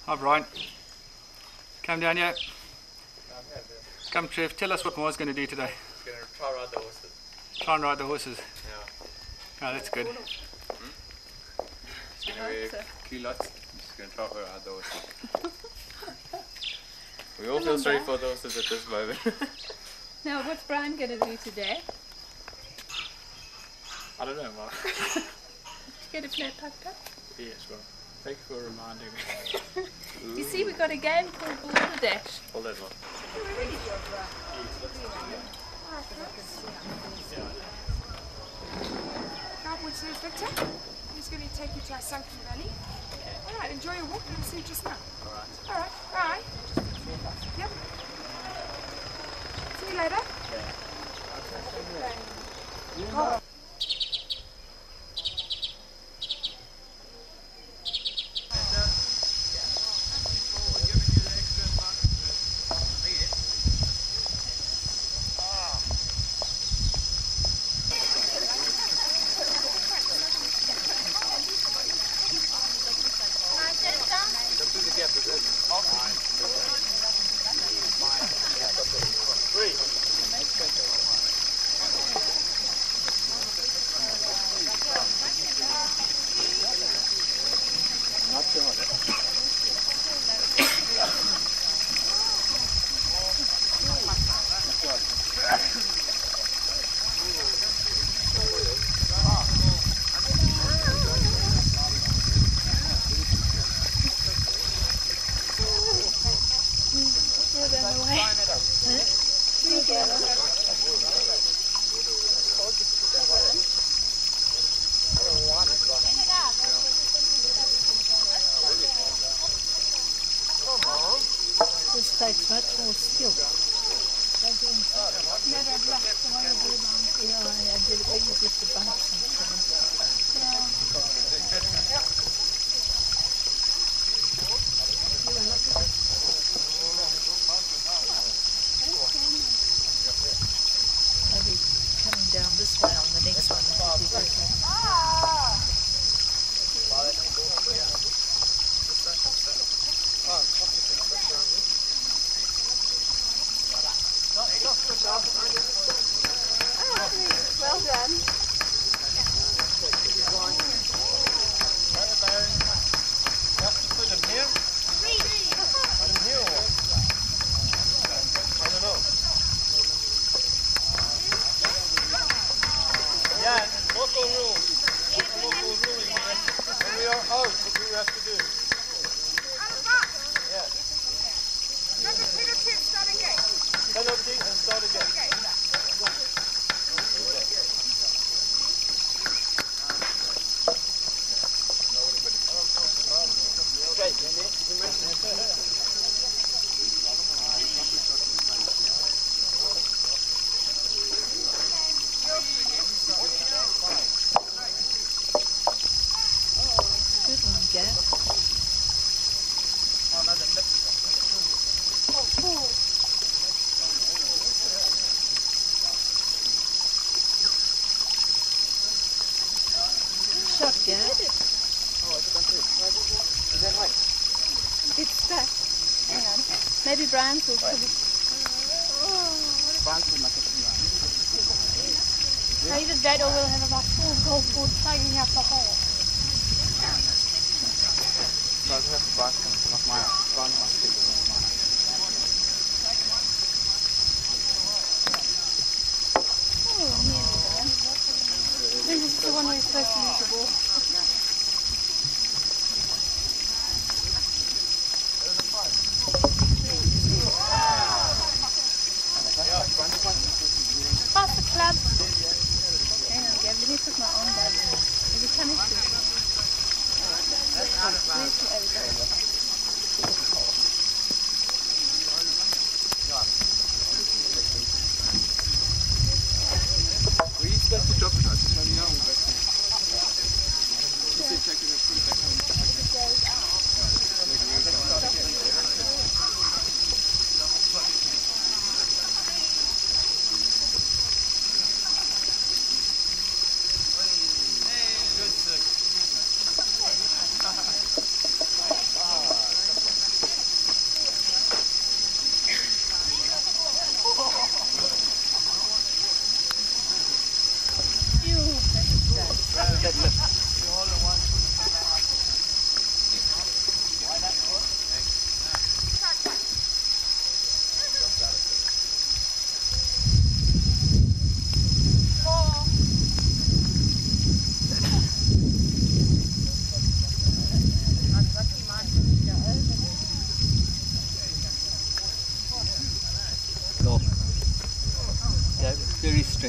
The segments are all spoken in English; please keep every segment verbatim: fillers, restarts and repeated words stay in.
Hi Brian. Come down here. Come Trev, tell us what Ma's going to do today. She's going to try ride the horses. Try and ride the horses. Yeah. Oh, that's good. Hmm? She's going to wear culottes. She's going to try to ride the horses. We all feel sorry for the horses at this moment. Now, what's Brian going to do today? I don't know, Mum. Did you get a play packed up? Yes, well, thank you for reminding me. You see, we've got a game called Balderdash. Hold that one. Now, which is Victor? He's going to take you to our sunken valley. All right, enjoy your walk. We'll see you just now. All right. All right, bye. Yep. See you later. Oh. Not too much. This takes much more skill. Yeah, I did it with just the bunks and stuff. Maybe coming down this way on the next one would be different. Well done. Yeah, local rules. Local ruling. When we are out, what do we have to do? Yeah. Remember, pick up here, start again. Stand up and start again. Good one, Gav. Oh, cool. Shot, Gav. It's back. Hang on. Maybe Brian's will put it. Either that or we'll have about four golf balls plugging up the hole. Oh, nearly there. This is the one we're supposed to use the ball. Pass the club. Hang on, Gav, let me put my arm down. Is it coming through? Where's the other guy? Were you supposed to drop it? I just want to know. She said check it and put it back on. Good, sir.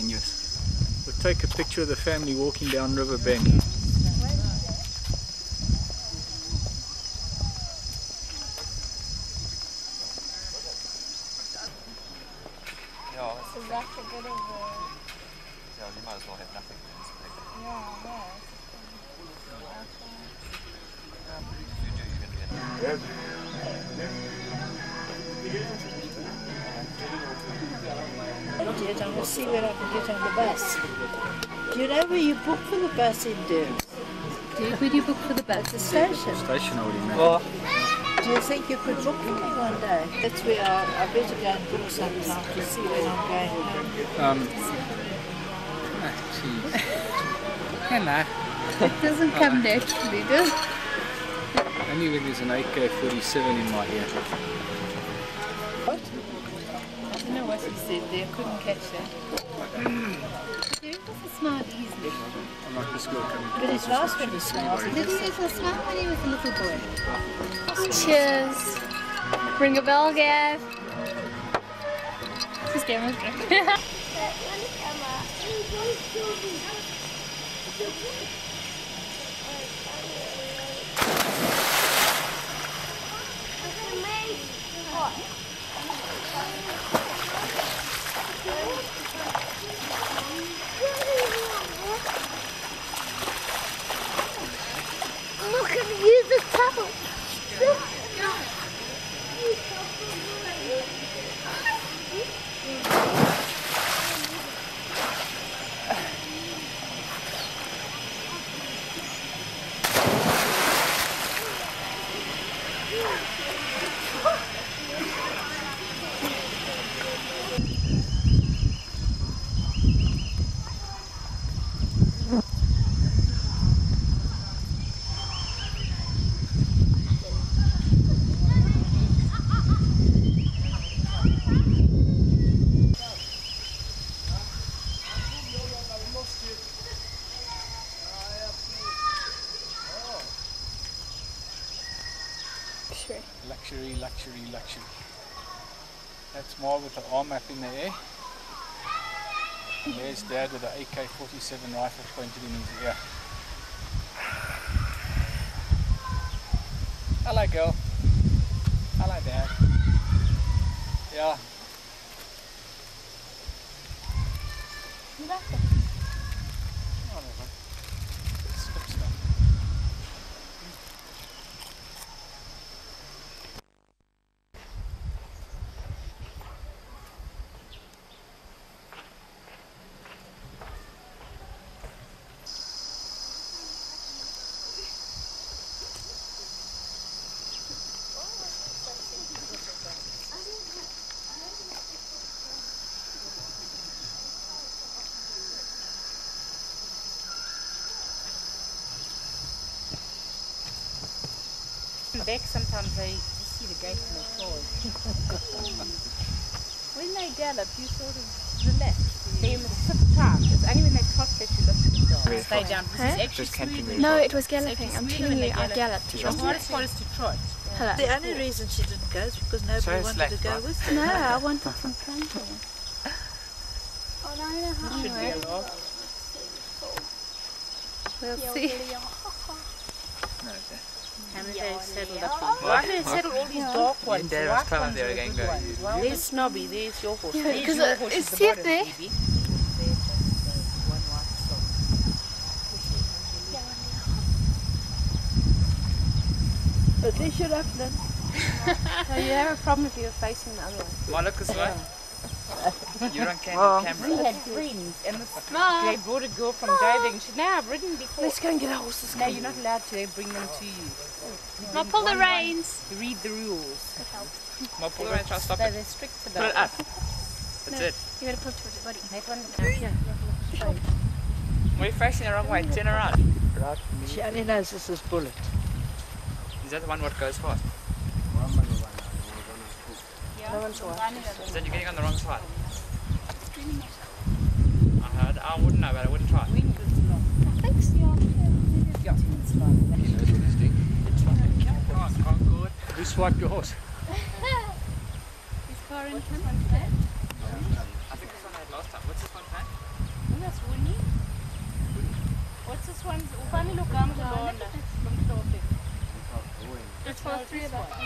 yes. We'll take a picture of the family walking down River Bend. Yeah, So that's a bit of a... yeah, you might as well have nothing in this big. Yeah, yeah. You do, you're going to be Yet I'm going to see where I can get on the bus. Do you know where you book for the bus in Durham? Where do you book for the bus? At the station. Station, I would imagine. Well, Do you think you could book for me one day? That's where I'll, I better go and book sometime to see when I'm going home. Um, ah, jeez. Hello. It doesn't come naturally, does it? Only when there's an A K forty-seven in my ear. What? I don't know what you said there, couldn't catch that. But there doesn't smile easily. I'm like this girl coming But it's nice when he smiles. Did he used to smile when he was a little boy? Cheers. Ring a bell, Gav. This camera's drunk. Look at you, the towel. Luxury, luxury, luxury. That's Ma with the arm up in the air. And there's Dad with the A K forty-seven rifle pointed in his ear. Hello, girl. Hello, Dad. Yeah. Whatever. Slip stuff. Back sometimes they just see the gate and they fall. When they gallop, you sort of relax. They're in the sit tight. It's only when they trot that you look at the dog. Stay down. This Huh? is actually smoothing. No, it was galloping. So if I'm you telling smooth you, when I they galloped. The hardest part is to trot. Hello. The only reason she didn't go is because nobody So wanted slack, to go right? with her. No, I wanted some planting. Oh, no, I know how. Should be a lot. We'll see. no, okay. How many days settled up? Why did they settle all these dark ones? And The Dad was white coming ones there are the again, good going, ones. Well, there's Snobby, there's your horse. Yeah, There's because your it- horse it's at the see it bottom, there. Phoebe. There's one white sock. At least you're up then. No, you have a problem if you're facing the other one. Ma, look this way. You're on cam Mom. camera. We had friends, and this, Mom. they brought a girl from Joburg, and she said, "No, I've ridden before." Let's go and get our horses. No, you're not allowed to. They bring them to you. I'll pull the reins. You read the rules. Ma, pull around, try to stop They're, it. they're strict Put about it up. That's it. You gotta pull towards your body. That one, uh, here. We're facing the wrong way. Turn around. She only knows this is Bullet. Is that the one what goes fast? No one's watching. Is that you're getting on the wrong side? I heard. I wouldn't know, but I wouldn't try. I think so. He knows what he's doing. Come on, Concord. Who swiped your horse? Is car in front? I think this one I had last time. What's this one, man? That's Winnie. What's this one? Ufani Lugam Lona. It's for three of us.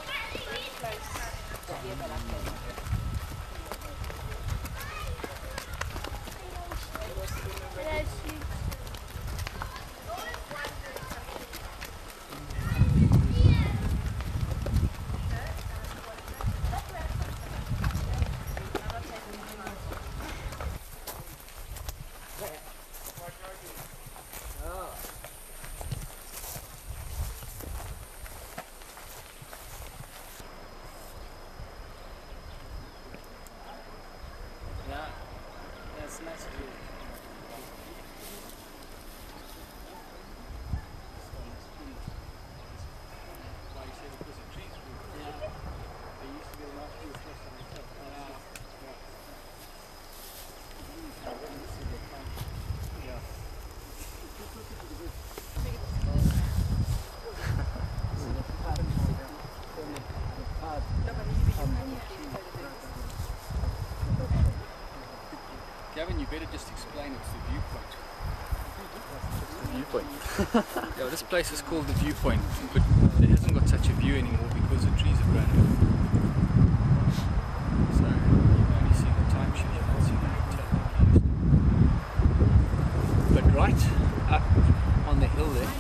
Yeah, that's nice view. Gavin, you better just explain it's the viewpoint. Viewpoint. Yeah, this place is called the Viewpoint, but it hasn't got such a view anymore because the trees have grown up. So you can only see the timeshare, you can't see the hotel. But right up on the hill there,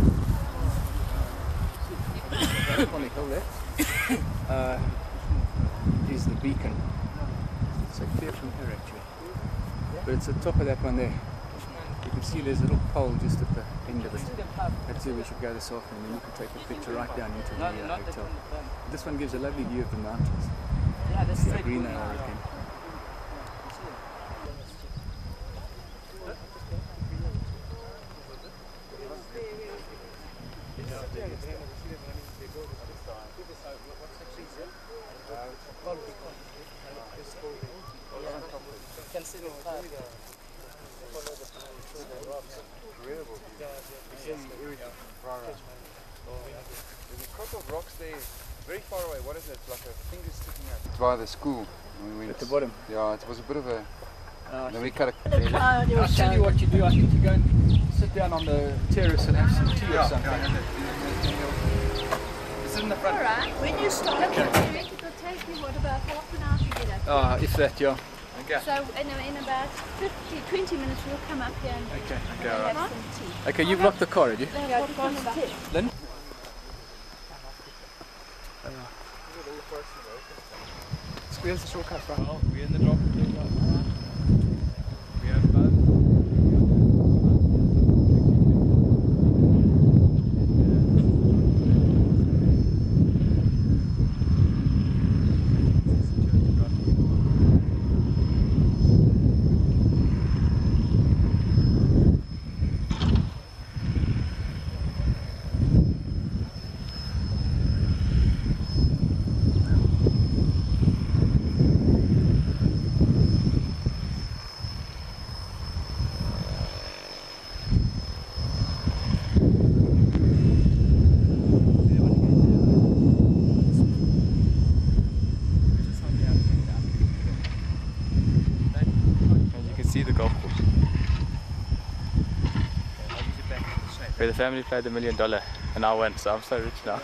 right up on the hill there, uh, is the beacon. So clear from here actually. But it's the top of that one there. You can see there's a little pole just at the end of it. That's where we should go this afternoon, and you can take a picture right down into the uh, hotel. This one gives a lovely view of the mountains. Yeah, this See how green they are again. There's a crop of rocks there, very far away. What is it? It's like a finger sticking out. It's by the school. We went, At the bottom. Yeah, it was a bit of a. Uh, then we cut a. I'll tell you what you do. I think you go and sit down on the terrace and have some tea or something. It's in the front. Alright. When you start, Okay. It'll take you, what, about half an hour to get up? Ah, if that, yeah. Okay. So in, in about fifty, twenty minutes we'll come up here and Okay. Okay, have alright. some tea. Okay, you've locked the car, have you? Yeah, we've gone about it. Lynn? Where's the shortcut from? Well, we're in the drop. We have both. See the golf course. Where the family played the million dollar and I won, so I'm so rich now.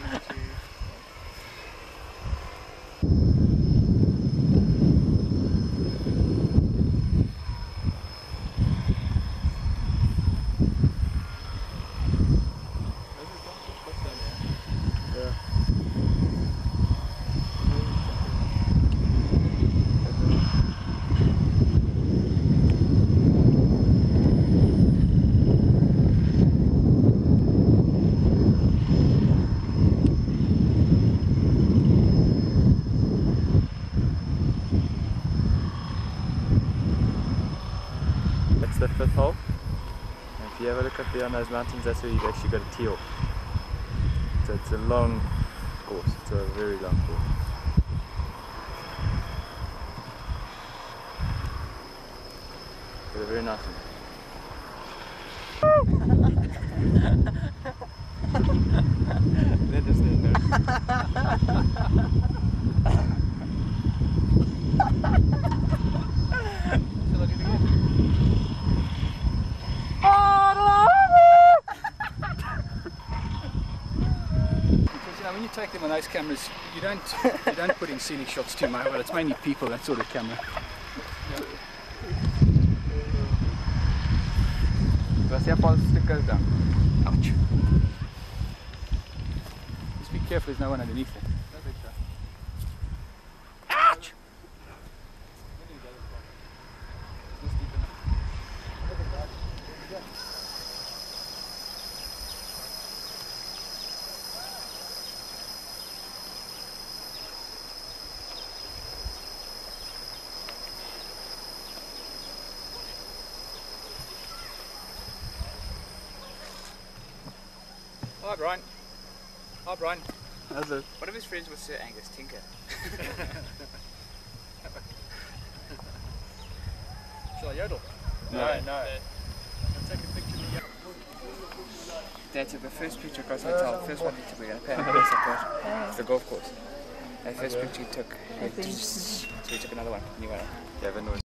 The fifth hole. And if you have a look up there on those mountains, that's where you've actually got a tee off. So it's a long course, it's a very long course. But a very nice one. That is Shall I do it again? effective on those cameras. You don't you don't put in scenic shots too much, but it's mainly people, that sort of camera. Was ja pas stickers dan. Ouch. Just be careful, there's no one underneath it. Ouch! Hi Brian. Hi Brian. How's it? One of his friends was Sir Angus Tinker. Shall I yodel? No, no. I'll take a picture of you. Dad took the first picture across the hotel, first one he took, we're going to pay him the best of It's the golf course. The first picture he took, so he took another one, new one.